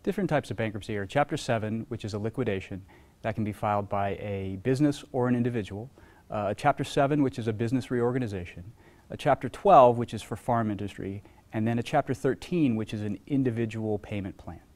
Different types of bankruptcy are Chapter 7, which is a liquidation that can be filed by a business or an individual, a Chapter 7, which is a business reorganization, a Chapter 12, which is for farm industry, and then a Chapter 13, which is an individual payment plan.